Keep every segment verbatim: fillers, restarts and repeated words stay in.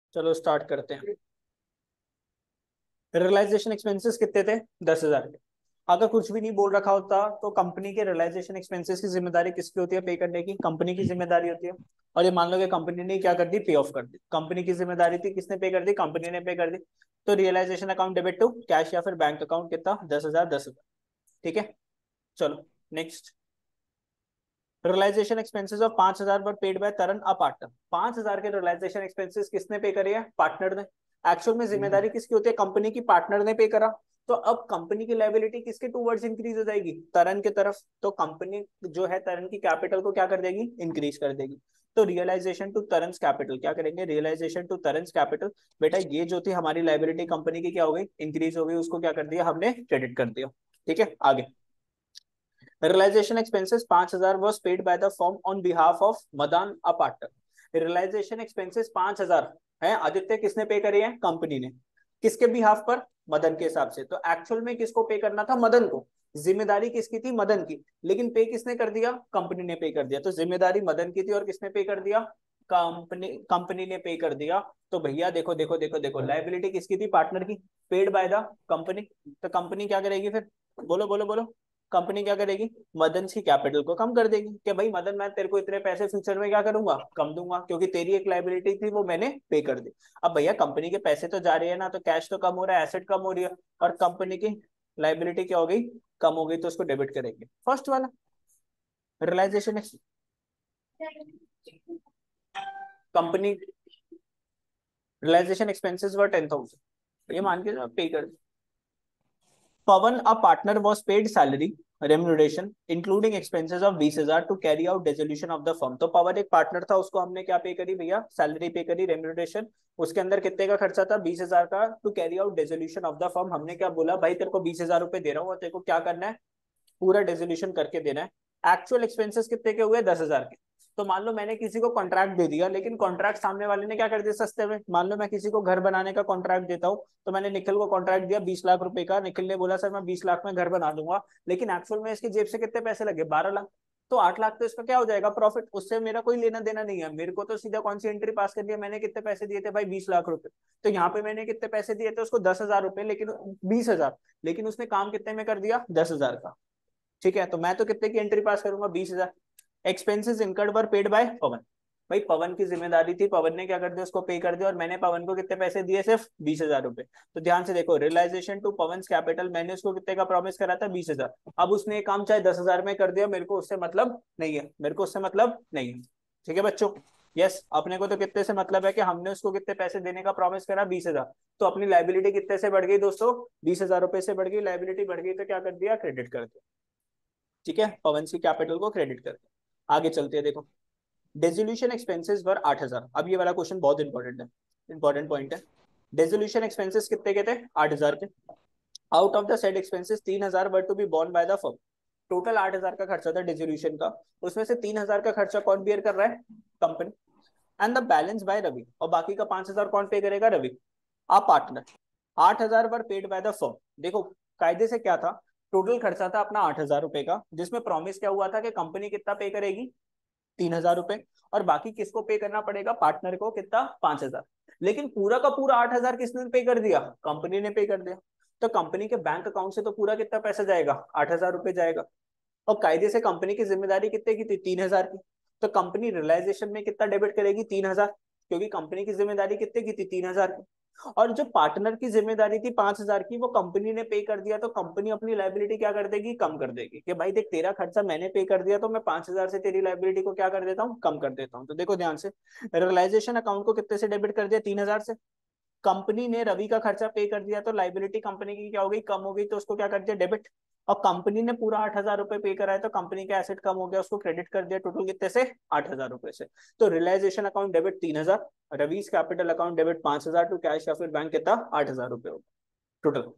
चलो स्टार्ट करते हैं। रियलाइजेशन एक्सपेंसेस कितने थे? दस हजार के। अगर कुछ भी नहीं बोल रखा होता तो कंपनी के रियलाइजेशन एक्सपेंसेस की जिम्मेदारी किसकी होती है? पे करने की कंपनी की जिम्मेदारी होती है। और ये मान लो कि कंपनी ने क्या कर दी? पे ऑफ कर दी। कंपनी की जिम्मेदारी थी, किसने पे कर दी? कंपनी ने पे कर दी। तो realisation account debit to cash या फिर बैंक अकाउंट कितना? दस हजार, दस हजार। ठीक है, चलो नेक्स्ट। रियलाइजेशन एक्सपेंसेस ऑफ पांच हजार पर paid by Taran a partner. पांच हजार के रियलाइजेशन एक्सपेंसेस किसने पे करे हैं? पार्टनर ने। एक्चुअल में जिम्मेदारी किसकी होती है? कंपनी की। पार्टनर ने पे करा। तो अब कंपनी की लायबिलिटी किसके टूवर्ड्स इंक्रीज हो जाएगी? तरन के तरफ। तो कंपनी जो है तरन की कैपिटल को क्या कर देगी? इंक्रीज कर देगी। तो रियलाइजेशन टू तरन कैपिटल क्या करेंगे? Realisation to Taran capital. बेटा ये जो थी हमारी लायबिलिटी कंपनी की क्या हो गई? इंक्रीज हो गई। उसको क्या कर दिया हमने? क्रेडिट कर दिया। ठीक है, आगे। रियलाइजेशन एक्सपेंसेस पांच हजार was paid by the firm on behalf of Madan a partner. Realisation expenses पांच हजार है आदित्य, किसने पे करी है? कंपनी ने। किसके बिहाफ पर? मदन के हिसाब से। तो एक्चुअल में किसको पे करना था? मदन को। जिम्मेदारी किसकी थी? मदन की। लेकिन पे किसने कर दिया? कंपनी ने पे कर दिया। तो जिम्मेदारी मदन की थी और किसने पे कर दिया? कंपनी कंपनी ने पे कर दिया। तो भैया देखो देखो देखो देखो, लाइबिलिटी किसकी थी? पार्टनर की। Paid by the company. तो कंपनी क्या करेगी फिर? बोलो बोलो बोलो। कंपनी क्या करेगी? मदन की कैपिटल को कम कर देगी कि भाई मदन मैं तेरे को इतने पैसे फ्यूचर में क्या करूंगा? कम दूंगा, क्योंकि तेरी एक लाइबिलिटी थी वो मैंने पे कर दी। अब भैया कंपनी के पैसे तो जा रही है ना, तो कैश तो कम हो रहा है, एसेट कम हो रही है। और कंपनी की लाइबिलिटी क्या हो गई? कम हो गई। तो उसको डेबिट करेंगे। फर्स्ट वाला realisation. Company realisation expenses were ten thousand, ये मान के पे कर। Pawan a partner was paid salary remuneration including expenses of बीस हजार to carry out dissolution of the firm. तो पवन एक पार्टनर था, उसको हमने क्या पे करी भैया? सैलरी पे करी, रेम्यूनरेशन। उसके अंदर कितने का खर्चा था? बीस हजार का। To carry out dissolution of the firm, हमने क्या बोला? भाई तेरे को बीस हजार रुपए दे रहा हूँ और तेरे को क्या करना है? पूरा डिसोल्यूशन करके देना है। एक्चुअल एक्सपेंसेस कितने के हुए? दस हजार के। तो मान लो मैंने किसी को कॉन्ट्रैक्ट दे दिया, लेकिन कॉन्ट्रैक्ट सामने वाले ने क्या कर दिया सस्ते में। मान लो मैं किसी को घर बनाने का कॉन्ट्रैक्ट देता हूँ, तो मैंने निखिल को कॉन्ट्रैक्ट दिया बीस लाख रुपए का। निखिल ने बोला सर मैं बीस लाख में घर बना दूंगा, लेकिन एक्चुअल में इसकी जेब से कितने पैसे लगे? बारह लाख। तो आठ लाख तो इसका क्या हो जाएगा? प्रॉफिट। उससे मेरा कोई लेना देना नहीं है। मेरे को तो सीधा कौन सी एंट्री पास कर दिया? मैंने कितने पैसे दिए थे भाई? बीस लाख रुपए। तो यहाँ पे मैंने कितने पैसे दिए थे उसको? दस हजार रुपए, लेकिन बीस हजार। लेकिन उसने काम कितने में कर दिया? दस हजार का। ठीक है, तो मैं तो कितने की एंट्री पास करूंगा? बीस हजार। Expenses incurred were paid by Pawan. भाई पवन की जिम्मेदारी थी, पवन ने क्या कर दिया? उसको पे कर दिया। और मैंने पवन को कितने पैसे दिए? सिर्फ बीस हजार रुपए। तो ध्यान से देखो, रियलाइजेशन टू पवन कैपिटल, मैंने उसको कितने का प्रॉमिस करा था? बीस हजार। अब उसने एक काम चाहे दस हजार में कर दिया, मेरे को उससे मतलब नहीं है। मेरे को उससे मतलब नहीं है। ठीक है बच्चों। यस, अपने को तो कितने से मतलब है कि हमने उसको कितने पैसे देने का प्रॉमिस करा? बीस हजार। तो अपनी लाइबिलिटी कितने से बढ़ गई दोस्तों? बीस हजार रुपए से बढ़ गई। लाइबिलिटी बढ़ गई तो क्या कर दिया? क्रेडिट कर दिया। ठीक है, पवन की कैपिटल को क्रेडिट कर दिया। आगे चलते हैं, देखो। डेजोल्यूशन एक्सपेंसेस वर आठ हजार। अब ये वाला क्वेश्चन बहुत इंपॉर्टेंट है, इंपॉर्टेंट पॉइंट है। डेजोल्यूशन एक्सपेंसेस कितने के थे? आठ हजार के। Out of the said expenses तीन हजार were to be borne by the firm. Total आठ हजार का खर्चा था डेजोल्यूशन का। उसमें से तीन हजार का खर्चा कौन बियर कर रहा है? Company. And the balance by Ravi, और बाकी का पांच हजार कौन पे करेगा? रवि। A partner. आठ हजार पर पेड बाय द फर्म। देखो कायदे से क्या था? टोटल खर्चा था अपना आठ हजार रुपए का, जिसमें प्रॉमिस क्या हुआ था कि कंपनी कितना पे करेगी? तीन हजार रुपए। और बाकी किसको पे करना पड़ेगा? पार्टनर को। कितना? पांच हजार। लेकिन पूरा का पूरा आठ हजार किसने पे कर दिया? कंपनी ने पे कर दिया। तो कंपनी के बैंक अकाउंट से तो पूरा कितना पैसा जाएगा? आठ हजार रुपए जाएगा। और कायदे से कंपनी की जिम्मेदारी कितने की थी? तीन हजार की। तो कंपनी रियलाइजेशन में कितना डेबिट करेगी? तीन हजार, क्योंकि कंपनी की जिम्मेदारी कितने की थी? तीन हजार की। और जो पार्टनर की जिम्मेदारी थी पांच हजार की, वो कंपनी ने पे कर दिया। तो कंपनी अपनी लाइबिलिटी क्या कर देगी? कम कर देगी कि भाई देख तेरा खर्चा मैंने पे कर दिया, तो मैं पांच हजार से तेरी लाइबिलिटी को क्या कर देता हूँ? कम कर देता हूँ। तो देखो ध्यान से, रियलाइजेशन अकाउंट को कितने से डेबिट कर दिया? तीन हजार से। कंपनी ने रवि का खर्चा पे कर दिया, तो लाइबिलिटी कंपनी की क्या हो गई? कम हो गई। तो उसको क्या कर दिया? डेबिट। और कंपनी ने पूरा आठ हजार रुपए पे करा है, तो कंपनी का एसेट कम हो गया, उसको क्रेडिट कर दिया। टोटल कितने से? आठ हजार रुपए से। तो रियलाइजेशन अकाउंट डेबिट तीन हजार, रवीज कैपिटल अकाउंट डेबिट पांच हजार टू कैश या फिर बैंक कितना? आठ हजार रुपए होगा टोटल।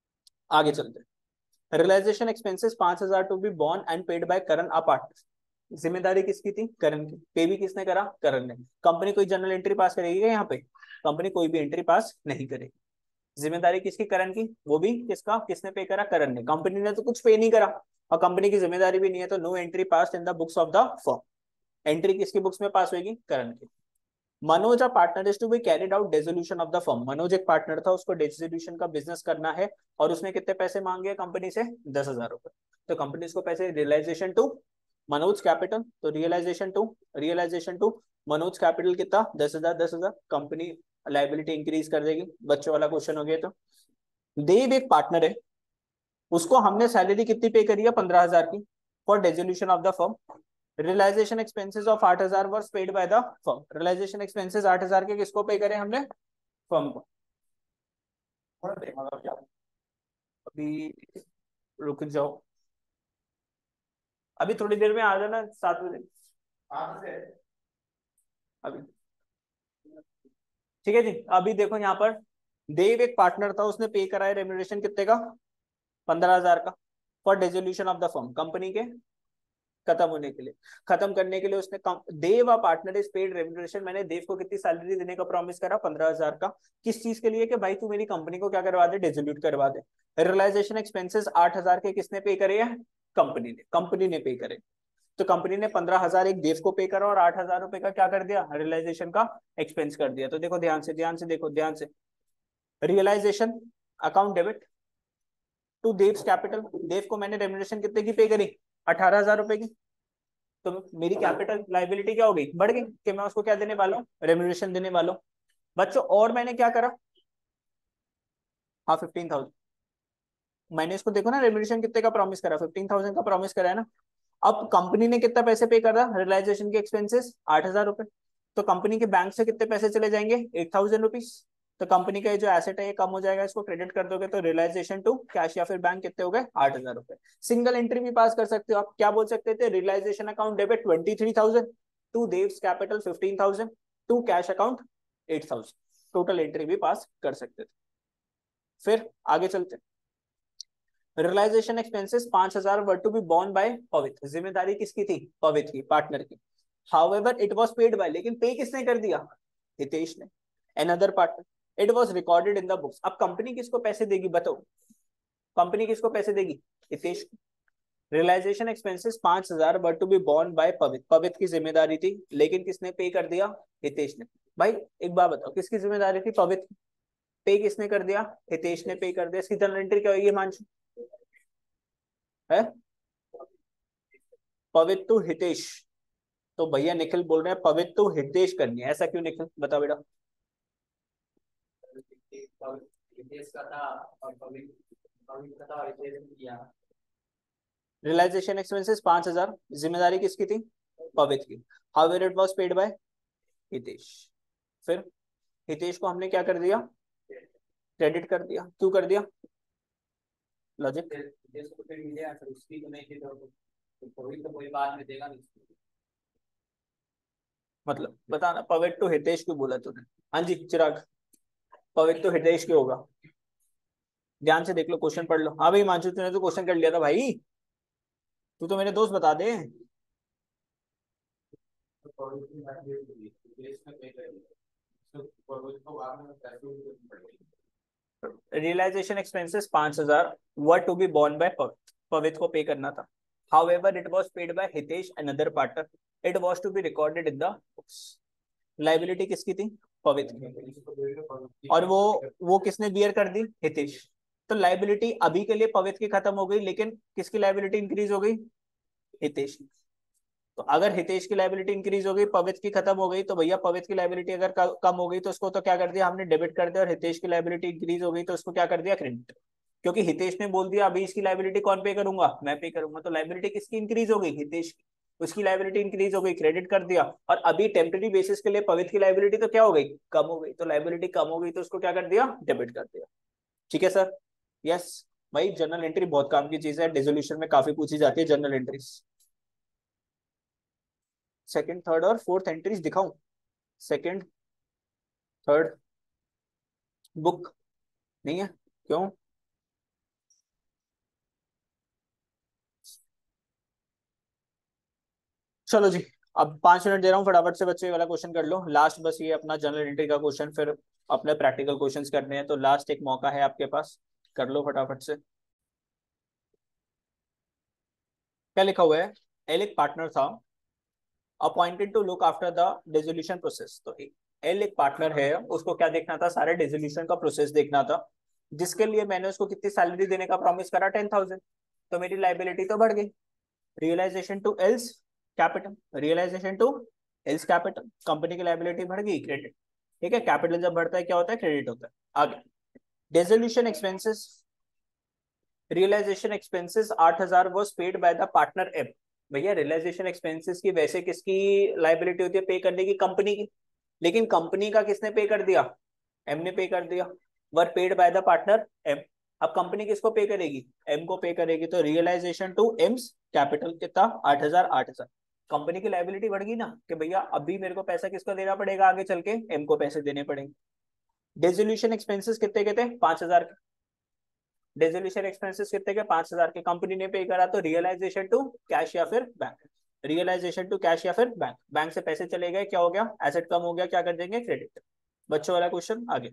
आगे चलते हैं। रियलाइजेशन एक्सपेंसेस पांच हजार to be borne and paid by Karan apart. जिम्मेदारी किसकी थी? करण की। पे भी किसने करा? करण ने। कंपनी कोई जनरल एंट्री पास करेगी क्या यहाँ पे? कंपनी कोई भी एंट्री पास नहीं करेगी। जिम्मेदारी किसकी? करण की। वो भी किसका? किसने पे करा? करण ने। कंपनी ने तो कुछ पे नहीं करा, और कंपनी की जिम्मेदारी भी नहीं है, तो no entry pass in the books of the firm. Entry किसकी बुक्स में पास होगी? करण की। Manoj a partner is to be carried out dissolution of the firm. Manoj एक पार्टनर था, उसको डेसोल्यूशन का बिजनेस करना है और उसने कितने पैसे मांगे कंपनी से? दस हजार रुपए। तो कंपनी इसको पैसे रियलाइजेशन टू मनोज कैपिटल, तो realisation to realisation to Manoj capital कितना? दस हजार दस हजार। कंपनी लाइबिलिटी इंक्रीज कर देगी। बच्चों वाला क्वेश्चन हो गया। तो देव एक पार्टनर है, उसको हमने सैलरी कितनी पे करी है? पंद्रह हजार की, for dissolution of the firm. Realisation expenses of आठ हजार were paid by the firm. Realisation expenses आठ हजार के किसको पे करे हमने? फर्म को। अभी रुक जाओ, अभी थोड़ी देर में आ जाना, सात बजे अभी। ठीक है जी। अभी देखो यहाँ पर देव एक पार्टनर था, उसने पे करा है रेम्यूनरेशन कितने का? पंद्रह हजार का, for dissolution of the firm, company के खत्म होने के लिए। खत्म करने के लिए उसने कम, Dev a partner is paid remuneration. मैंने देव को कितनी सैलरी देने का प्रॉमिस करा? पंद्रह हजार का। किस चीज के लिए? कि भाई तू मेरी कंपनी को क्या करवा दे? डिसोल्यूट करवा दे। रियलाइजेशन एक्सपेंसेस आठ हजार के किसने पे करे हैं? कंपनी ने। कंपनी ने पे करे। तो कंपनी ने पंद्रह हजार एक देव को पे करा और आठ हजार रुपए का क्या कर दिया? रियलाइजेशन का एक्सपेंस कर दिया। तो देखो ध्यान से, ध्यान से देखो, ध्यान से। Realisation account debit to Dev's capital. Dev को मैंने रेम्यूनरेशन कितने की पे करी? अठारह हजार रुपए की। तो मेरी कैपिटल लाइबिलिटी क्या हो गई? बढ़ गई, कि मैं उसको क्या देने वाला हूँ? रेम्यूनरेशन देने वाला हूँ। बच्चों और मैंने क्या करा? हाँ, फिफ्टीन थाउजेंड। मैंने इसको देखो ना, रेम्यूनरेशन कितने का प्रॉमिस करा? फिफ्टीन थाउजेंड का प्रॉमिस करा है ना। अब कंपनी ने कितना पैसे पे कर रहा? रियलाइजेशन के एक्सपेंसेस आठ हजार रुपए। तो कंपनी के बैंक से कितने पैसे चले जाएंगे? Eight thousand rupees. तो कंपनी का ये जो एसेट है ये कम हो जाएगा, इसको क्रेडिट कर दोगे तो रियलाइजेशन टू कैश या फिर बैंक कितने हो गए? आठ हजार रुपए। सिंगल एंट्री भी पास कर सकते हो आप। क्या बोल सकते थे? Realisation account debit twenty three thousand, to Dev's capital fifteen thousand, to cash account eight thousand. Total entry भी पास कर सकते थे। फिर आगे चलते। रियलाइजेशन एक्सपेंसेस पांच हजार were to be borne by Pavit. जिम्मेदारी किसकी थी? पवित की, पार्टनर की। However it was paid by, लेकिन पे किसने कर दिया? हितेश ने, another partner. It was recorded in the books. अब कंपनी किसको पैसे देगी बताओ? कंपनी किसको पैसे देगी? हितेश को। रियलाइजेशन एक्सपेंसेस पांच हजार were to be borne by Pavit. Pavit की जिम्मेदारी थी, लेकिन किसने पे कर दिया? हितेश ने। भाई एक बात बताओ, किसकी जिम्मेदारी थी? पवित की। पे किसने कर दिया? हितेश ने पे कर दिया। इसकी जनरल एंट्री क्या होगी मानसू? है पवित्र टू हितेश। तो भैया निखिल बोल रहे हैं पवित्र टू हितेश करनी है। ऐसा क्यों निखिल, बता बेटा? रियलाइजेशन एक्सपेंसेस पांच हजार, जिम्मेदारी किसकी थी? पवित्र की। How it was paid by Hitesh. फिर हितेश को हमने क्या कर दिया? क्रेडिट कर दिया। क्यों कर दिया? लॉजिक। मतलब बताना, पवित्र टू हितेश क्यों बोला तूने? हाँ जी चिराग, पवित्र टू हितेश क्यों होगा? ध्यान से देख लो, क्वेश्चन पढ़ लो। हाँ भाई मानसू, तूने तो क्वेश्चन कर लिया था भाई, तू तो मेरे दोस्त, बता दे। रियलाइजेशन एक्सपेंसेस पांच हजार were to be borne by Pavitra. Pavitra को पे करना था। However it was paid by Hitesh another partner. It was to be recorded in the books. Liability किसकी थी? पवित्र की। और वो वो किसने बियर कर दी? हितेश। तो लाइबिलिटी अभी के लिए पवित्र की खत्म हो गई, लेकिन किसकी लाइबिलिटी इंक्रीज हो गई? हितेश की। तो अगर हितेश की लाइबिलिटी इंक्रीज हो गई, पवित्र की खत्म हो गई, तो भैया पवित्र की लाइबिलिटी अगर कम हो गई तो उसको तो क्या कर दिया हमने? डेबिट कर दिया। और हितेश की लाइबिलिटी इंक्रीज हो गई तो उसको क्या कर दिया? क्रेडिट। क्योंकि हितेश ने बोल दिया अभी इसकी लाइबिलिटी कौन पे करूंगा? मैं पे करूंगा। तो लाइबिलिटी किसकी इंक्रीज हो गई? हितेश की। उसकी लाइबिलिटी इंक्रीज हो गई, क्रेडिट कर दिया। और अभी टेम्पररी बेसिस के लिए पवित्र की लाइबिलिटी तो क्या हो गई? कम हो गई। तो लाइबिलिटी कम हो गई तो उसको क्या कर दिया? डेबिट कर दिया। ठीक है सर? यस। भाई जनरल एंट्री बहुत काम की चीज है, डिसोल्यूशन में काफी पूछी जाती है जनरल एंट्रीज। सेकंड, थर्ड और फोर्थ एंट्रीज दिखाऊं? सेकंड, थर्ड, बुक नहीं है? क्यों? चलो जी, अब पांच मिनट दे रहा हूँ, फटाफट से बच्चे वाला क्वेश्चन कर लो लास्ट। बस ये अपना जनरल एंट्री का क्वेश्चन, फिर अपने प्रैक्टिकल क्वेश्चंस करने हैं। तो लास्ट एक मौका है आपके पास, कर लो फटाफट से। क्या लिखा हुआ है? एल एक पार्टनर था, appointed to look after the dissolution process. तो एल एक पार्टनर है, उसको क्या देखना था, सारे डिसोल्यूशन का प्रोसेस देखना था, जिसके लिए मैंने उसको कितनी सैलरी देने का प्रॉमिस करा, टेन थाउजेंड। तो मेरी लाइबिलिटी तो बढ़ गई। Realisation to L's capital, realisation to L's capital, company की लाइबिलिटी बढ़ गई, क्रेडिट। ठीक है, कैपिटल जब बढ़ता है क्या होता है, क्रेडिट होता है। आगे डिसोल्यूशन एक्सपेंसेस, रियलाइजेशन एक्सपेंसेस आठ हजार was paid by the partner M. भैया रियलाइजेशन एक्सपेंसेस की वैसे किसकी लाइबिलिटी होती है पे करने की, कंपनी की, लेकिन कंपनी का किसने पे कर दिया, एम ने पे कर दिया, were paid by the partner M. अब कंपनी किसको पे करेगी, एम को पे करेगी, तो रियलाइजेशन टू एम्स कैपिटल कितना, आठ हजार आठ हजार। कंपनी की लाइबिलिटी बढ़ गई ना, कि भैया अभी मेरे को पैसा किसको देना पड़ेगा, आगे चल के एम को पैसे देने पड़ेंगे। डिसोल्यूशन एक्सपेंसेस कितने के थे, पांच हजार के। डिसोल्यूशन एक्सपेंसेस कितने के, पांच हजार के, कंपनी ने पे करा, तो रियलाइजेशन टू कैश या फिर बैंक, रियलाइजेशन टू कैश या फिर बैंक, बैंक से पैसे चले गए, क्या हो गया, एसेट कम हो गया, क्या कर देंगे, क्रेडिट। बच्चों वाला क्वेश्चन आगे।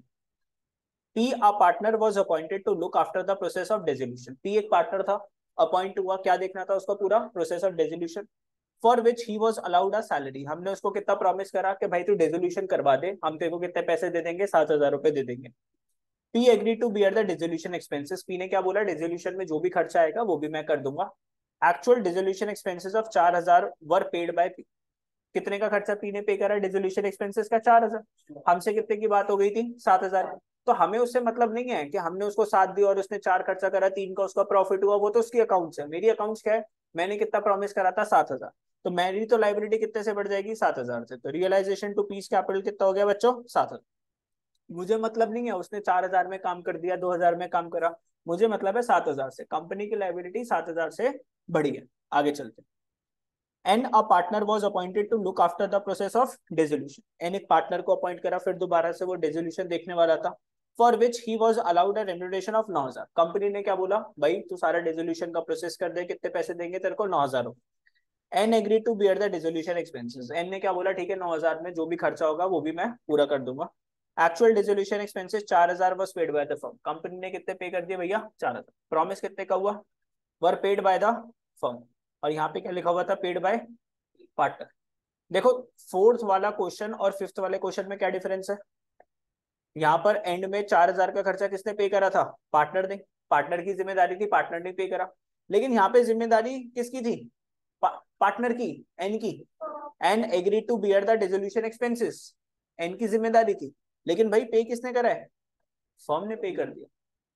P a partner was appointed to look after the process of dissolution. P एक पार्टनर था, अपॉइंट हुआ, क्या देखना था उसका, पूरा process of dissolution, for which he was allowed a salary. हमने उसको कितना प्रॉमिस करा कि भाई तू डिसोल्यूशन करवा दे, हम तेरे को कितने पैसे दे देंगे, सात हजार रुपए दे देंगे। P agree to bear the dissolution expenses. P ने क्या बोला, डिसोल्यूशन में जो भी खर्चा आएगा वो भी मैं कर दूंगा। एक्चुअल डिसोल्यूशन एक्सपेंसेस ऑफ चार हजार वर पेड बाय P। कितने का खर्चा पी ने पे करा डिसोल्यूशन एक्सपेंसेस का, चार हजार। हमसे कितने की बात हो गई थी, सात हजार। तो हमें उससे मतलब नहीं है कि हमने उसको सात दी और उसने चार खर्चा करा, तीन का उसका प्रॉफिट हुआ, वो तो उसकी अकाउंट्स है। मेरी अकाउंट्स क्या है, मैंने कितना प्रॉमिस करा था, सात हजार। तो मेरी तो लाइबिलिटी कितने से बढ़ जाएगी, सात हजार से। तो रियलाइजेशन टू पीस कैपिटल कितना हो गया बच्चों, सात हजार। मुझे मतलब नहीं है उसने चार हजार में काम कर दिया, दो हजार में काम करा, मुझे मतलब है सात हजार से। कंपनी की लाइबिलिटी सात हजार से बढ़ी है। आगे चलते हैं। And a partner was appointed to look after the process of dissolution. And एक पार्टनर को अपॉइंट करा, फिर दोबारा से वो डिसोल्यूशन देखने वाला था, for which he was allowed a remuneration of नौ हजार। कंपनी ने क्या बोला, भाई तू सारा डिसोल्यूशन का प्रोसेस कर दे, कितने पैसे देंगे तेरे को, नौ हजार। N agree to bear the dissolution expenses. N ने क्या बोला, ठीक है नौ हजार में जो भी खर्चा होगा वो भी मैं पूरा कर दूंगा। एक्चुअल डिसोल्यूशन एक्सपेंसेस चार हजार was paid by the firm. Company ने कितने पे कर दिए भैया, चार हजार। प्रॉमिस कितने का हुआ, were paid by the firm. और यहाँ पे क्या लिखा हुआ था, पेड बाय पार्टनर। देखो फोर्थ वाला क्वेश्चन और फिफ्थ वाले क्वेश्चन में क्या डिफरेंस है, यहाँ पर एंड में चार हजार का खर्चा किसने पे करा था, पार्टनर ने। पार्टनर की जिम्मेदारी थी, पार्टनर ने पे करा। लेकिन यहाँ पे जिम्मेदारी किसकी थी, पा, पार्टनर की, एन की। N agree to bear the dissolution expenses, N की जिम्मेदारी थी। लेकिन भाई पे किसने करा है, फर्म ने पे कर दिया।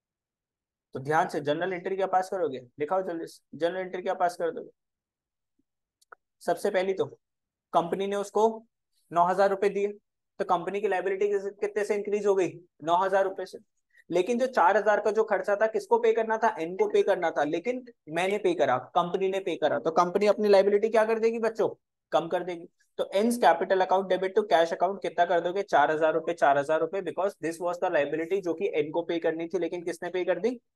तो ध्यान से जर्नल एंट्री क्या पास करोगे, दिखाओ जल्दी से जर्नल एंट्री क्या पास कर दोगे। सबसे पहली तो कंपनी ने उसको नौ हजार रुपए दिए, तो कंपनी की लाइबिलिटी कितने से इंक्रीज हो गई, नौ हजार रुपए से। लेकिन जो चार हजार का जो खर्चा था किसको पे करना था, एन को पे करना था, लेकिन मैंने पे करा, कंपनी ने पे करा, तो कंपनी अपनी लाइबिलिटी क्या कर देगी बच्चों, कम कर देगी। तो N's capital account debit to cash account कितना कर दोगे, चार हजार रुपए, चार हजार रुपए, because this was the liability जो कि एन को पे करनी थी, लेकिन किसने पे कर दी।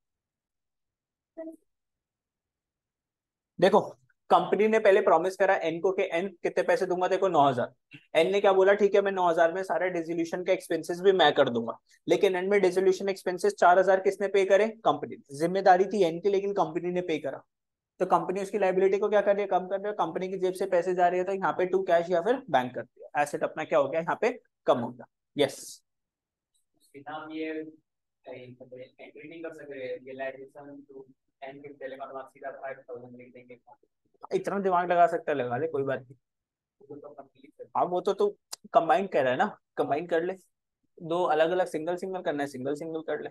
देखो कंपनी ने पहले प्रॉमिस करा एन को कि एन कितने पैसे दूंगा देखो, नौ हजार। एन ने क्या बोला, ठीक है मैं नौ हजार में सारे डिसोल्यूशन के एक्सपेंसेस भी मैं कर दूंगा। लेकिन एन में डिसोल्यूशन एक्सपेंसेस चार हजार किसने पे करे, कंपनी। जिम्मेदारी थी एन की, लेकिन कंपनी ने पे करा। तो कंपनी उसकी लाइबिलिटी को क्या कर रही है, कम कर रही है। कंपनी की जेब से पैसे जा रहे हैं, तो यहाँ पे टू कैश या फिर बैंक कर दिया, एसेट अपना क्या हो गया, यहाँ पे कम हो गया। यस इतना दिमाग लगा सकता है, लगा ले, कोई बात नहीं। हाँ वो तो तू कंबाइन कर रहा है ना, कंबाइन कर ले, दो अलग अलग सिंगल सिंगल करना है, सिंगल सिंगल कर ले।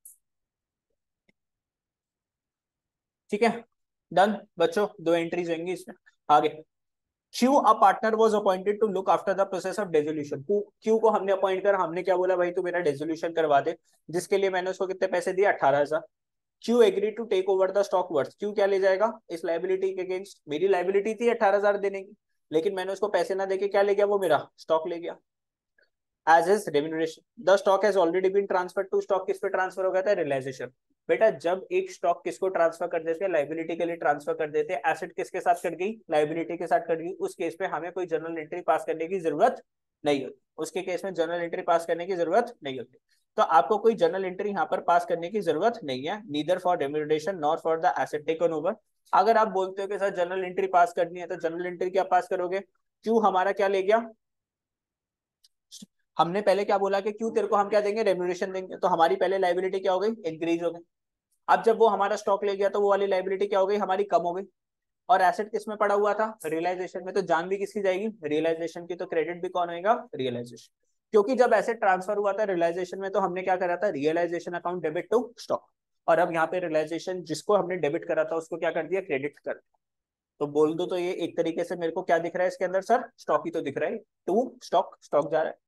ठीक है डन बच्चों, दो एंट्रीज होंगी इसमें। आगे Q a partner was appointed to look after the process of dissolution. Q को हमने अपॉइंट कर, हमने क्या बोला, भाई तू मेरा डिसोल्यूशन करवा दे, जिसके लिए मैंने उसको कितने पैसे दिए, अठारह हजार। Q agree to take over the stock worth. Q क्या ले जाएगा इस लाइबिलिटी के अगेंस्ट, मेरी लाइबिलिटी थी अठारह हजार देने की, लेकिन मैंने उसको पैसे ना देके क्या ले गया, वो मेरा स्टॉक ले गया as is remuneration. The stock has already been transfer to, stock किस पे ट्रांसफर हो गया था, रियलाइजेशन। बेटा जब एक स्टॉक किसको ट्रांसफर कर देते हैं, लाइबिलिटी के लिए ट्रांसफर कर देते हैं, एसेट किसके साथ कट गई, लाइबिलिटी के साथ कट गई, उस केस पे हमें कोई जर्नल एंट्री पास करने की जरूरत नहीं होती। उसके केस में जर्नल एंट्री पास करने की जरूरत नहीं होती। तो आपको कोई जर्नल एंट्री यहाँ पर पास करने की जरूरत नहीं है, neither for remuneration nor for the asset taken over. अगर आप बोलते हो कि सर जर्नल एंट्री पास करनी है, तो जर्नल एंट्री क्या पास करोगे, क्यों हमारा क्या ले गया, हमने पहले क्या बोला कि क्यों तेरे को हम क्या देंगे, रेम्यूनरेशन देंगे, तो हमारी पहले लाइबिलिटी क्या हो गई, इंक्रीज हो गई। अब जब वो हमारा स्टॉक ले गया तो वो वाली लाइबिलिटी क्या हो गई, हमारी कम हो गई। और एसेट किस में पड़ा हुआ था, रियलाइजेशन में, तो जान भी किसकी जाएगी, रियलाइजेशन की, तो क्रेडिट भी कौन होगा, रियलाइजेशन। क्योंकि जब एसेट ट्रांसफर हुआ था रियलाइजेशन में तो हमने क्या करा था, realisation account debit to stock, और अब यहाँ पे रियलाइजेशन जिसको हमने डेबिट करा था उसको क्या कर दिया, क्रेडिट कर दिया। तो बोल दो तो ये एक तरीके से मेरे को क्या दिख रहा है इसके अंदर, सर स्टॉक ही तो दिख रहा है, टू स्टॉक, स्टॉक जा रहा है।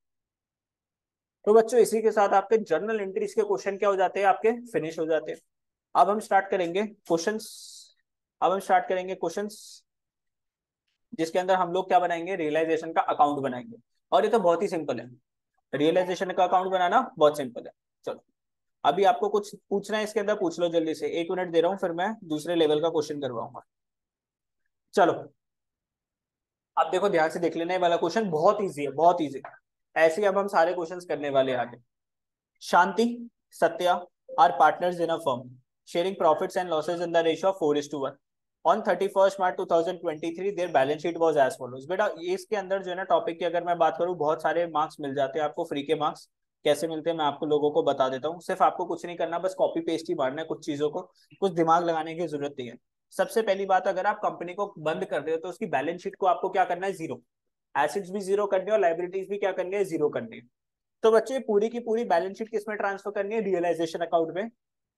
तो बच्चों इसी के साथ आपके जर्नल एंट्रीज के क्वेश्चन क्या हो जाते हैं, आपके फिनिश हो जाते हैं। अब हम स्टार्ट करेंगे क्वेश्चंस। अब हम स्टार्ट करेंगे क्वेश्चंस जिसके अंदर हम लोग क्या बनाएंगे, रियलाइजेशन का अकाउंट बनाएंगे। और ये तो बहुत ही सिंपल है, रियलाइजेशन का अकाउंट बनाना बहुत सिंपल है। चलो अभी आपको कुछ पूछना है इसके अंदर, पूछ लो जल्दी से, एक मिनट दे रहा हूँ, फिर मैं दूसरे लेवल का क्वेश्चन करवाऊंगा। चलो अब देखो ध्यान से देख लेना, ये वाला क्वेश्चन बहुत इजी है, बहुत इजी। ऐसे ही अब हम सारे क्वेश्चंस करने वाले हैं आगे। शांति, Satya are partners in a firm, sharing profits and losses in the ratio of four is to one. On thirty-first March twenty twenty-three, their balance sheet was as follows. बेटा ये इसके अंदर जो है ना टॉपिक की अगर मैं बात करूँ, बहुत सारे मार्क्स मिल जाते हैं आपको, फ्री के मार्क्स। कैसे मिलते हैं मैं आपको लोगों को बता देता हूँ, सिर्फ आपको कुछ नहीं करना, बस कॉपी पेस्ट ही मारना है कुछ चीजों को, कुछ दिमाग लगाने की जरूरत नहीं है। सबसे पहली बात, अगर आप कंपनी को बंद कर रहे हो तो उसकी बैलेंस शीट को आपको क्या करना है, जीरो। एसिड्स भी जीरो करने और लाइबिलिटीज भी क्या करनी है, जीरो करनी है। तो बच्चे पूरी की पूरी बैलेंस शीट किसमें ट्रांसफर करनी है, रियलाइजेशन अकाउंट में।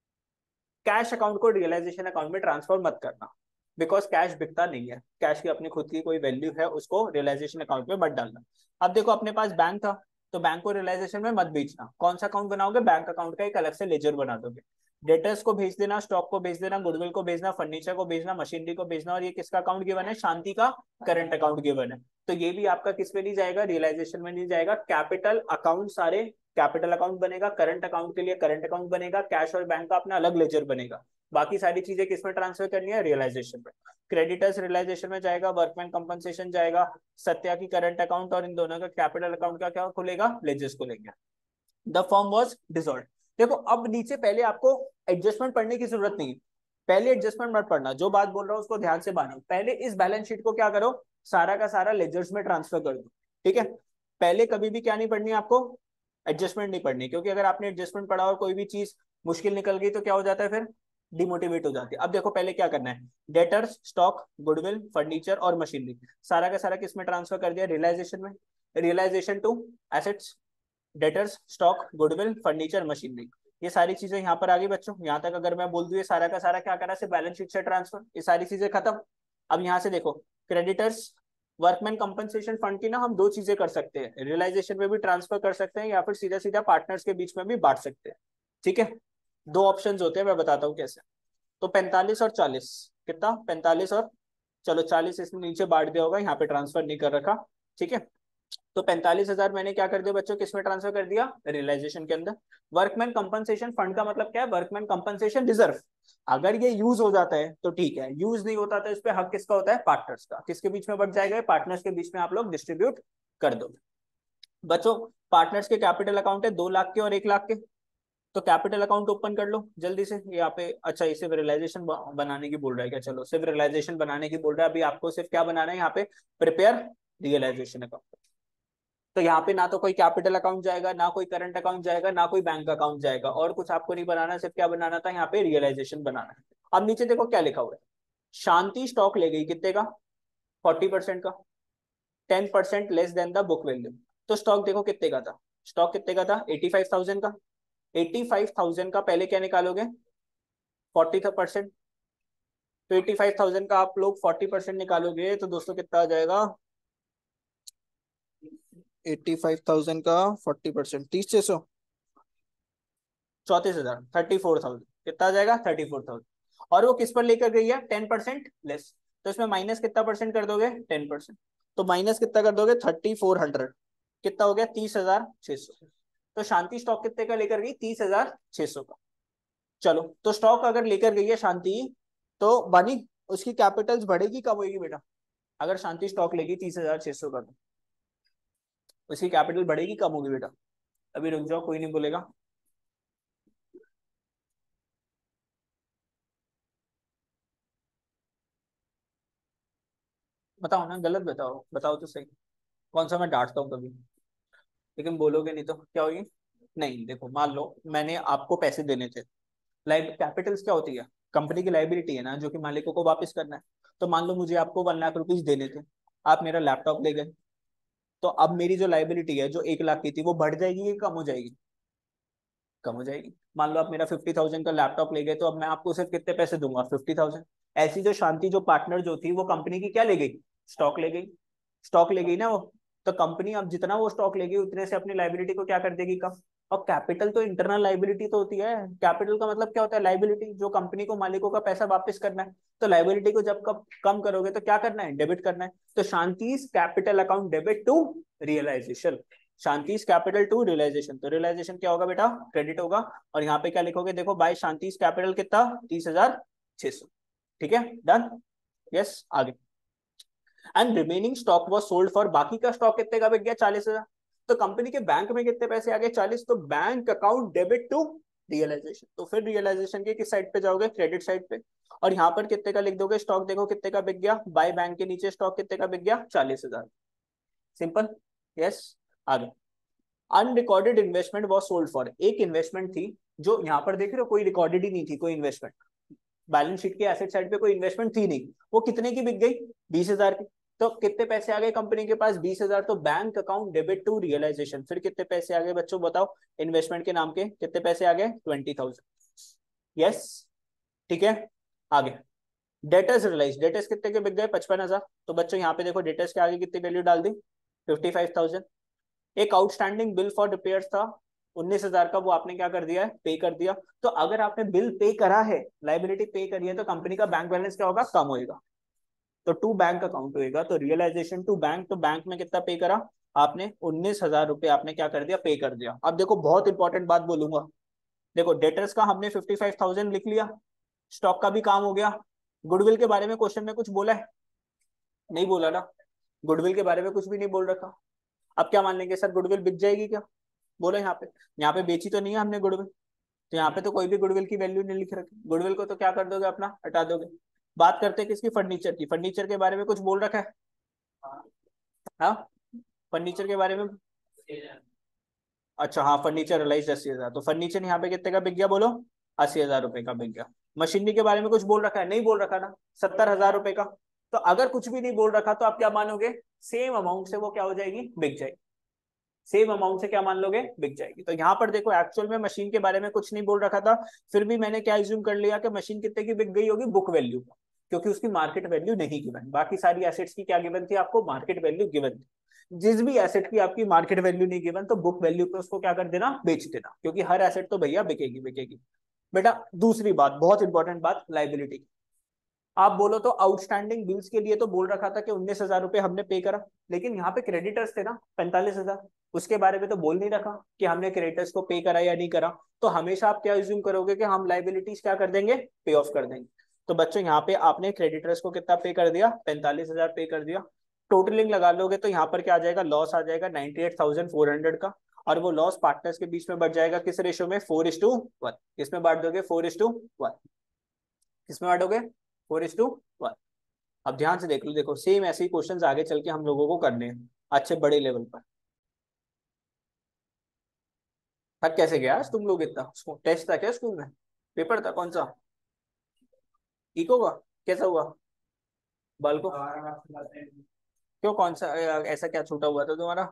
कैश अकाउंट को रियलाइजेशन अकाउंट में ट्रांसफर मत करना, बिकॉज कैश बिकता नहीं है, कैश की अपनी खुद की कोई वैल्यू है, उसको रियलाइजेशन अकाउंट में मत डालना। अब देखो अपने पास बैंक था, तो बैंक को रियलाइजेशन में मत बेचना, कौन सा अकाउंट बनाओगे, बैंक अकाउंट का एक अलग से लेजर बना दोगे। डेटर्स को भेज देना, स्टॉक को भेज देना, गुडविल को भेजना, फर्नीचर को भेजना, मशीनरी को भेजना, और ये किसका अकाउंट गिवन है, शांति का करंट अकाउंट गिवन है। तो ये भी आपका किस में नहीं जाएगा, रियलाइजेशन में नहीं जाएगा। कैपिटल अकाउंट सारे कैपिटल अकाउंट बनेगा, करंट अकाउंट के लिए करंट अकाउंट बनेगा, कैश और बैंक का अपना अलग लेजर बनेगा। बाकी सारी चीजें किसमें ट्रांसफर करनी है, रियलाइजेशन में। क्रेडिटर्स रियलाइजेशन में जाएगा, वर्कमैन कंपनसेशन जाएगा, सत्या की करंट अकाउंट और इन दोनों का कैपिटल अकाउंट का क्या खुलेगा, लेजर्स खुलेंगे। The firm was dissolve. देखो अब नीचे पहले आपको एडजस्टमेंट पढ़ने की जरूरत नहीं है, पहले एडजस्टमेंट मत पढ़ना, जो बात बोल रहा हूँ उसको ध्यान से मानो। पहले इस बैलेंस शीट को क्या करो, सारा का सारा लेजर्स में ट्रांसफर कर दो, ठीक है। पहले कभी भी क्या नहीं पढ़नी आपको, एडजस्टमेंट नहीं पढ़नी, क्योंकि अगर आपने एडजस्टमेंट पढ़ा और कोई भी चीज मुश्किल निकल गई तो क्या हो जाता है, फिर डिमोटिवेट हो जाती है। अब देखो पहले क्या करना है, डेटर्स, स्टॉक, गुडविल, फर्नीचर और मशीनरी, सारा का सारा किस में ट्रांसफर कर दिया, रियलाइजेशन में। Realisation to assets, debtors, stock, goodwill, furniture, machinery, ये सारी चीजें यहाँ पर आ गई बच्चों। यहाँ तक अगर मैं बोल दूं ये सारा का सारा क्या करा, सिर्फ बैलेंस शीट से ट्रांसफर, ये सारी चीजें खत्म। अब यहाँ से देखो, क्रेडिटर्स, वर्कमैन कंपनसेशन फंड की ना हम दो चीजें कर सकते हैं, रियलाइजेशन में भी ट्रांसफर कर सकते हैं या फिर सीधा सीधा पार्टनर्स के बीच में भी बांट सकते हैं, ठीक है। दो ऑप्शंस होते हैं, मैं बताता हूँ कैसे। तो पैंतालीस और चालीस, कितना, पैंतालीस और, चलो चालीस इसमें नीचे बांट दिया होगा, यहाँ पे ट्रांसफर नहीं कर रखा, ठीक है। तो पैंतालीस हजार मैंने क्या कर दिया बच्चों, किसमें ट्रांसफर कर दिया, रियलाइजेशन के अंदर। वर्कमैन कंपनसेशन फंड का मतलब क्या है, वर्कमैन कंपनसेशन रिजर्व। अगर ये यूज हो जाता है तो ठीक है, यूज नहीं होता तो इस पे हक किसका होता है, पार्टनर्स का। किसके बीच में बढ़ जाएगा, पार्टनर्स के बीच में आप लोग डिस्ट्रीब्यूट कर दो। बच्चों पार्टनर्स के कैपिटल अकाउंट है दो लाख के और एक लाख के, तो कैपिटल अकाउंट ओपन कर लो जल्दी से यहाँ पे। अच्छा ये सिर्फ रियलाइजेशन बनाने की बोल रहा है क्या, चलो सिर्फ रियलाइजेशन बनाने की बोल रहा है, अभी आपको सिर्फ क्या बनाना है यहाँ पे, प्रिपेयर रियलाइजेशन अकाउंट। तो यहाँ पे ना तो कोई कैपिटल अकाउंट जाएगा, ना कोई करंट अकाउंट जाएगा, ना कोई बैंक अकाउंट जाएगा, और कुछ आपको नहीं बनाना, सिर्फ क्या बनाना था, यहाँ पे रियलाइजेशन बनाना है। अब नीचे देखो क्या लिखा हुआ है, शांति स्टॉक ले गई कितने का, फोर्टी परसेंट का, ten percent less than the book value. तो स्टॉक देखो कितने का था, स्टॉक कितने का था, एटी फाइव थाउजेंड का। एटी फाइव थाउजेंड का पहले क्या निकालोगे, फोर्टी परसेंट। तो एटी फाइव थाउजेंड का आप लोग फोर्टी परसेंट निकालोगे तो दोस्तों कितना आ जाएगा, एट्टी फाइव थाउजेंड का फोर्टी परसेंट, तीस छह सौ, चौंतीस हजार, थर्टी फोर थाउजेंड, कितना आ जाएगा, थर्टी फोर थाउजेंड। और वो किस पर लेकर गई है, टेन परसेंट लेस, तो इसमें माइनस कितना परसेंट कर दोगे, टेन परसेंट। तो माइनस कितना कर दोगे, थर्टी फोर हंड्रेड, कितना हो गया, तीस हजार छह सौ। तो शांति स्टॉक कितने का लेकर गई, तीस हजार छह सौ का। चलो तो स्टॉक अगर लेकर गई है शांति, तो बनी, उसकी कैपिटल्स बढ़ेगी कब होगी बेटा, अगर शांति स्टॉक लेगी तीस हजार छह सौ का, तो उसकी कैपिटल बढ़ेगी कम होगी बेटा। अभी रुक जाओ, कोई नहीं बोलेगा। बताओ ना, गलत बताओ, बताओ तो सही, कौन सा मैं डांटता हूँ कभी। लेकिन बोलोगे नहीं तो क्या होगी? नहीं, देखो मान लो मैंने आपको पैसे देने थे। लाइब कैपिटल्स क्या होती है? कंपनी की लाइबिलिटी है ना, जो कि मालिकों को वापस करना है। तो मान लो मुझे आपको वन लाख रुपीज देने थे, आप मेरा लैपटॉप ले गए, तो अब मेरी जो लाइबिलिटी है जो एक लाख की थी वो बढ़ जाएगी कि कम हो जाएगी? कम हो जाएगी। मान लो आप मेरा फिफ्टी थाउजेंड का लैपटॉप ले गए, तो अब मैं आपको सिर्फ कितने पैसे दूंगा? Fifty thousand. ऐसी जो शांति जो पार्टनर जो थी वो कंपनी की क्या ले गई? स्टॉक ले गई। स्टॉक ले गई ना वो। तो कंपनी अब जितना वो स्टॉक लेगी उतने से अपनी लाइबिलिटी को क्या कर देगी? कम। और कैपिटल तो इंटरनल लाइबिलिटी तो होती है। कैपिटल का मतलब क्या होता है? लाइबिलिटी, जो कंपनी को मालिकों का पैसा वापस करना है। तो लाइबिलिटी को जब कब कम करोगे तो क्या करना है? डेबिट करना है। तो Shanti capital account debit to realisation. Shanti's capital to realisation. तो रियलाइजेशन क्या होगा बेटा? क्रेडिट होगा। और यहाँ पे क्या लिखोगे? देखो बाय शांतिज कैपिटल कितना? तीस हजार छह सौ। ठीक है, डन। यस, आगे। And remaining stock was sold for, बाकी का स्टॉक कितने का बिक गया? चालीस हजार। तो कंपनी के बैंक में कितने पैसे आ गए? चालीस। तो bank account debit to realisation. तो फिर रियलाइजेशन के किस साइड पे जाओगे? क्रेडिट साइड पे। और यहाँ पर कितने का लिख दोगे? स्टॉक देखो कितने का बिक गया, बाय बैंक के नीचे स्टॉक कितने का बिक गया? चालीस हजार। सिंपल। यस, आगे। Unrecorded investment was sold for, एक इन्वेस्टमेंट थी जो यहाँ पर देख रहे हो कोई रिकॉर्डेड ही नहीं थी, कोई इन्वेस्टमेंट बैलेंस शीट के एसेट साइड पे कोई इन्वेस्टमेंट थी नहीं, वो कितने की बिक गई? बीस हजार की। तो कितने पैसे आ गए कंपनी के पास? बीस हजार। तो bank account debit to realisation. फिर कितने पैसे आ गए बच्चों बताओ? इन्वेस्टमेंट के नाम के कितने पैसे आ गए? Twenty thousand. यस, ठीक है, आगे। डेटर्स रियलाइज, डेटर्स कितने के बिक गए? पचपन हजार। तो बच्चों यहाँ पे देखो डेटर्स के आगे कितनी वैल्यू डाल दी? Fifty five thousand. एक आउटस्टैंडिंग बिल फॉर रिपेयर था उन्नीस हजार का, वो आपने क्या कर दिया है? पे कर दिया। तो अगर आपने बिल पे करा है, लाइबिलिटी पे करी है, तो कंपनी का बैंक बैलेंस क्या होगा? कम होएगा। तो टू बैंक अकाउंट होएगा। तो रियलाइजेशन टू बैंक, तो बैंक में कितना पे करा आपने? उन्नीस हजार रुपए आपने क्या कर दिया? पे कर दिया। अब देखो बहुत इंपॉर्टेंट बात बोलूंगा। देखो डेटर्स का हमने फिफ्टी फाइव थाउजेंड लिख लिया, स्टॉक का भी काम हो गया। गुडविल के बारे में क्वेश्चन में कुछ बोला है? नहीं बोला ना। गुडविल के बारे में कुछ भी नहीं बोल रखा। अब क्या मान लेंगे? सर गुडविल बिक जाएगी क्या? बोलो यहाँ पे। यहाँ पे बेची तो नहीं है हमने गुडविल, तो यहाँ पे तो कोई भी गुडविल की वैल्यू नहीं लिख रखी। गुडविल को तो क्या कर दोगे? अपना हटा दोगे। बात करते हैं किसकी? फर्नीचर की। फर्नीचर के बारे में कुछ बोल रखा है? हाँ, फर्नीचर के बारे में। अच्छा हाँ, फर्नीचर रिलाइज अस्सी हजार। तो फर्नीचर यहाँ पे कितने का बिक गया बोलो? अस्सी हजार रुपए का बिक गया। मशीनरी के बारे में कुछ बोल रखा है? नहीं बोल रखा ना। सत्तर हजार रुपए का। तो अगर कुछ भी नहीं बोल रखा तो आप क्या मानोगे? सेम अमाउंट से वो क्या हो जाएगी? बिक जाएगी। सेम अमाउंट से क्या मान लोगे? बिक जाएगी। तो यहाँ पर देखो एक्चुअल में मशीन के बारे में कुछ नहीं बोल रखा था, फिर भी मैंने क्या इज्यूम कर लिया कि मशीन कितने की बिक गई होगी? बुक वैल्यू, क्योंकि उसकी मार्केट वैल्यू नहीं गिवन। बाकी सारी एसेट्स की क्या गिवन थी आपको? मार्केट वैल्यू गिवन थी। जिस भी एसेट की आपकी मार्केट वैल्यू नहीं गिवन, तो बुक वैल्यू पे उसको क्या कर देना? बेच देना, क्योंकि हर एसेट तो भैया बिकेगी बिकेगी। बेटा दूसरी बात, बहुत इंपॉर्टेंट बात, लाइबिलिटी। आप बोलो तो आउटस्टैंडिंग बिल्स के लिए तो बोल रखा था कि उन्नीस हजार रुपए हमने पे करा, लेकिन यहाँ पे क्रेडिटर्स थे ना पैंतालीस हजार, उसके बारे में तो बोल नहीं रखा कि हमने क्रेडिटर्स को पे करा या नहीं करा। तो हमेशा आप क्या एज्यूम करोगे? कि हम लाइबिलिटीज क्या कर देंगे? पे ऑफ कर देंगे। तो बच्चों यहाँ पे आपने क्रेडिटर्स को कितना पे कर दिया? पैंतालीस हजार पे कर दिया। टोटलिंग लगा लोगे तो यहाँ पर क्या आ जाएगा? लॉस आ जाएगा ninety eight thousand four hundred का। और वो लॉस पार्टनर्स के बीच में बढ़ जाएगा किस रेशो में? Four is to one. किसमें बांट दोगे? Four is to one. किसमें बांटोगे? Four is to one. अब ध्यान से देख लो, देखो सेम ऐसे ही क्वेश्चंस आगे चल के हम लोगों को करने हैं अच्छे बड़े लेवल पर। थक कैसे गया आज तुम लोग इतना? टेस्ट था क्या स्कूल में? पेपर था कौन सा? इको का? कैसा हुआ? बाल को क्यों? कौन सा ऐसा क्या छूटा हुआ था तुम्हारा?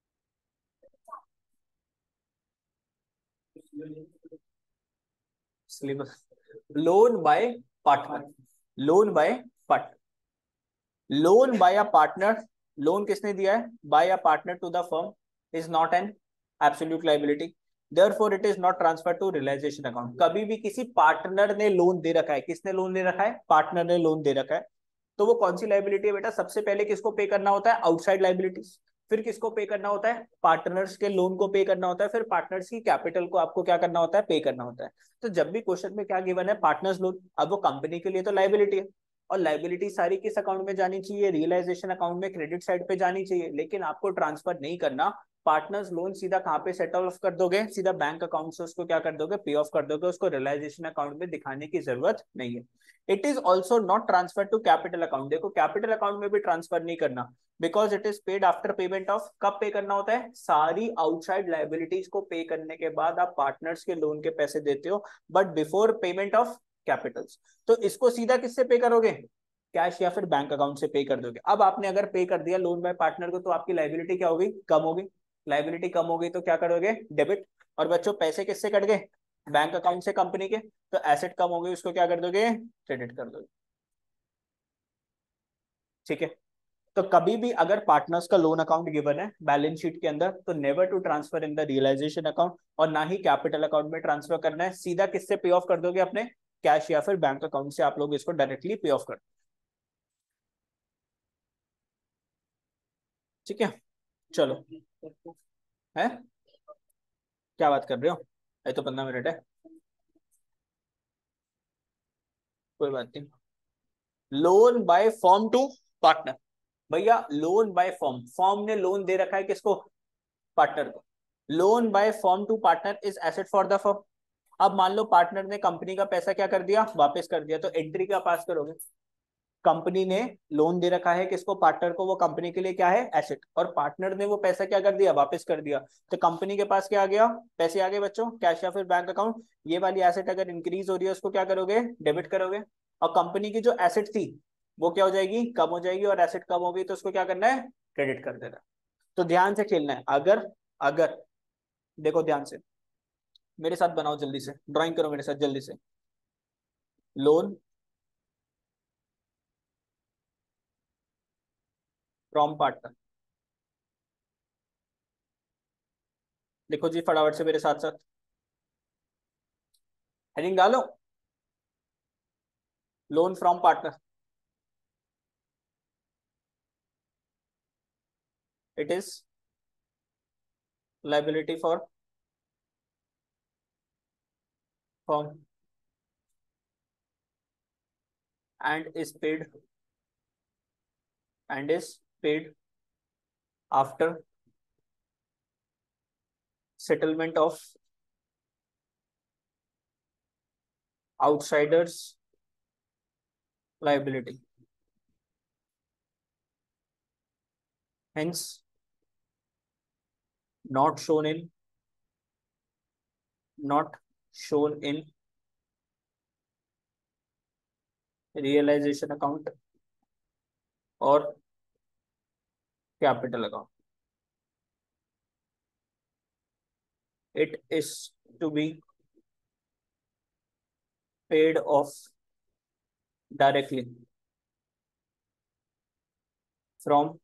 Syllabus. Loan by partner. Loan by partner. Loan by a partner. Loan किसने दिया है? By a partner to the firm is not an absolute liability, therefore it is not transfer to realisation account. कभी भी किसी partner ने loan दे रखा है, किसने लोन दे रखा है? पार्टनर ने लोन दे रखा है। तो वो कौन सी लाइबिलिटी है बेटा? सबसे पहले किसको पे करना होता है? Outside liabilities. फिर किसको पे करना होता है? पार्टनर्स के लोन को पे करना होता है। फिर पार्टनर्स की कैपिटल को आपको क्या करना होता है? पे करना होता है। तो जब भी क्वेश्चन में क्या गिवन है? Partners loan. अब वो कंपनी के लिए तो लाइबिलिटी है, और लाइबिलिटी सारी किस अकाउंट में जानी चाहिए? रियलाइजेशन अकाउंट में, क्रेडिट साइड पे जानी चाहिए। लेकिन आपको ट्रांसफर नहीं करना पार्टनर्स लोन सीधा कहाँ पे सेटल ऑफ कर दोगे, सीधा बैंक अकाउंट से उसको क्या कर दोगे, पे ऑफ कर दोगे, उसको रियलाइजेशन अकाउंट में दिखाने की जरूरत नहीं है। It is also not transfer to capital account, देखो कैपिटल अकाउंट में भी ट्रांसफर नहीं करना, because it is paid after payment of, कब पे करना होता है, सारी आउटसाइड लाइबिलिटीज को पे करने के बाद आप पार्टनर्स के लोन के पैसे देते हो, but before payment of capitals. तो इसको सीधा किससे पे करोगे, कैश या फिर बैंक अकाउंट से पे कर दोगे। अब आपने अगर पे कर दिया लोन बाय पार्टनर को, तो आपकी लाइबिलिटी क्या होगी, कम होगी, लाइबिलिटी कम होगी तो क्या करोगे, डेबिट। और बच्चों पैसे किससे कट गए, बैंक अकाउंट से कंपनी के, तो एसेट कम हो गई, उसको क्या कर दोगे, क्रेडिट कर दोगे। ठीक है, तो कभी भी अगर पार्टनर्स का लोन अकाउंट गिवन है बैलेंस शीट के अंदर, तो never to transfer in the realisation account, और ना ही कैपिटल अकाउंट में ट्रांसफर करना है, सीधा किससे पे ऑफ कर दोगे, अपने कैश या फिर बैंक अकाउंट से आप लोग इसको डायरेक्टली पे ऑफ कर। ठीक है, चलो है, क्या बात कर रहे हो, ये तो पंद्रह मिनट है, कोई बात नहीं। Loan by firm to partner, भैया लोन बाय फॉर्म, फॉर्म ने लोन दे रखा है किसको, पार्टनर को, loan by firm to partner is asset for the firm. अब मान लो पार्टनर ने कंपनी का पैसा क्या कर दिया, वापस कर दिया, तो एंट्री क्या पास करोगे, कंपनी ने लोन दे रखा है किसको, पार्टनर को, वो कंपनी के लिए क्या है, एसेट, और पार्टनर ने वो पैसा क्या कर दिया, वापस कर दिया, तो कंपनी के पास क्या आ गया, पैसे आ गए बच्चों, कैश या फिर बैंक अकाउंट। ये वाली एसेट अगर इंक्रीज हो रही है उसको क्या करोगे, डेबिट करोगे, और कंपनी की जो एसेट थी वो क्या हो जाएगी, कम हो जाएगी, और एसेट कम हो गई तो उसको क्या करना है, क्रेडिट कर देना। तो ध्यान से खेलना है, अगर अगर देखो ध्यान से, मेरे साथ बनाओ जल्दी से, ड्राइंग करो मेरे साथ जल्दी से, लोन फ्रॉम पार्टनर, लिखो जी फटाफट से मेरे साथ साथ, हेडिंग डालो, loan from partner, it is liability for firm and is paid and is paid after settlement of outsiders liability, hence not shown in not shown in realization account or capital account. It is to be paid off directly from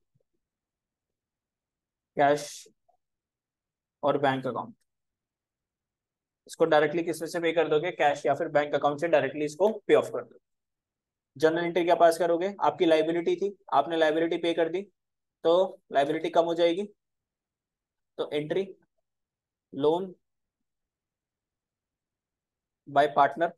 cash और bank account. इसको directly किसमें से पे कर दोगे, cash या फिर bank account से डायरेक्टली इसको पे ऑफ कर दो। जनरल एंट्री क्या पास करोगे, आपकी लाइबिलिटी थी, आपने लाइबिलिटी पे कर दी, तो लाइबिलिटी कम हो जाएगी, तो entry loan by partner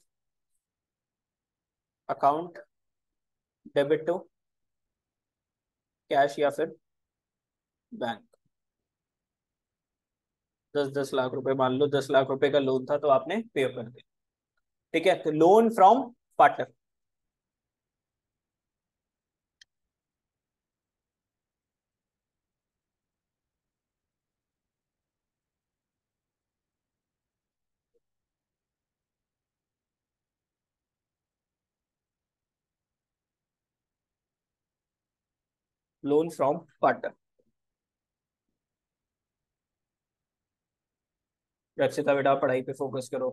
account debit to cash या फिर बैंक। दस दस लाख रुपए, मान लो दस लाख रुपए का लोन था तो आपने पे कर दिया। ठीक है, तो loan from partner, loan from partner. Rakshita बेटा पढ़ाई पे फोकस करो।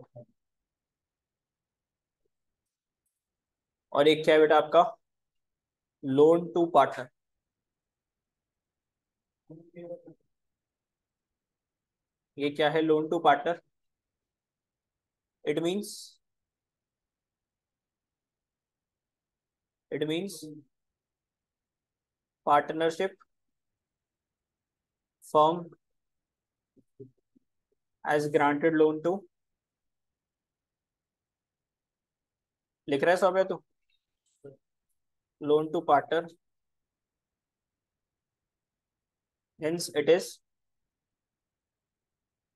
और एक क्या है बेटा आपका, लोन टू पार्टनर, ये क्या है, loan to partner, it means it means partnership firm has granted loan to, लिख रहा है सौम्या तू, loan to partner, hence it is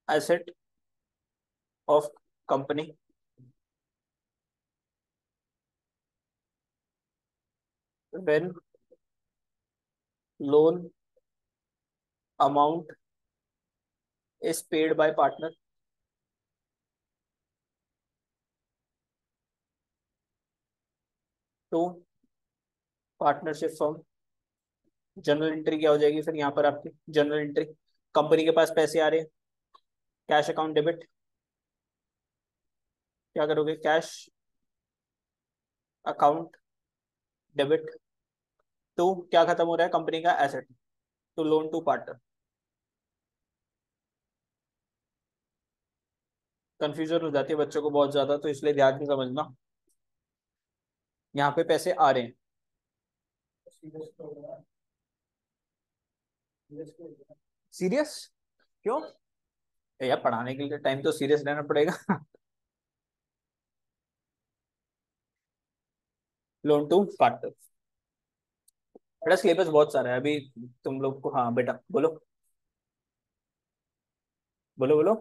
asset of company when loan amount is paid by partner to partnership firm. General entry क्या हो जाएगी फिर यहाँ पर आपकी? जनरल एंट्री, कंपनी के पास पैसे आ रहे हैं, कैश अकाउंट डेबिट, क्या करोगे? कैश अकाउंट डेबिट टू क्या खत्म हो रहा है? कंपनी का asset, to loan to partner. Confusion हो जाती है बच्चों को बहुत ज्यादा, तो इसलिए ध्यान से समझना। यहाँ पे पैसे आ रहे हैं, सीरियस क्यों? ए यार, पढ़ाने के लिए टाइम तो सीरियस रहना पड़ेगा। लोन टू पार्टनर, बेटा सिलेबस बहुत सारा है अभी तुम लोग को। हाँ बेटा बोलो, बोलो बोलो।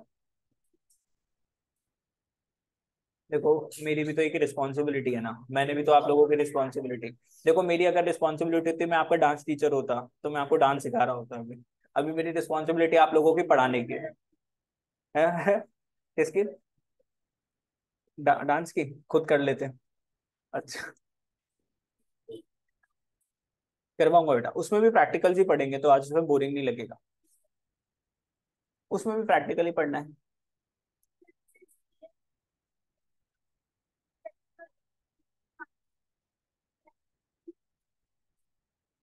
देखो, मेरी भी तो एक रिस्पॉन्सिबिलिटी है ना, मैंने भी तो आप लोगों की रिस्पॉन्सिबिलिटी। देखो, मेरी अगर रिस्पॉन्सिबिलिटी होती, मैं आपका डांस टीचर होता तो मैं आपको डांस सिखा रहा होता अभी। अभी मेरी रिस्पॉन्सिबिलिटी आप लोगों की पढ़ाने की है। है, है? किसकी? डा, डांस की खुद कर लेते हैं। अच्छा, करवाऊंगा बेटा, उसमें भी प्रैक्टिकल्स ही पढ़ेंगे तो आज उसमें बोरिंग नहीं लगेगा। उसमें भी प्रैक्टिकल ही पढ़ना है।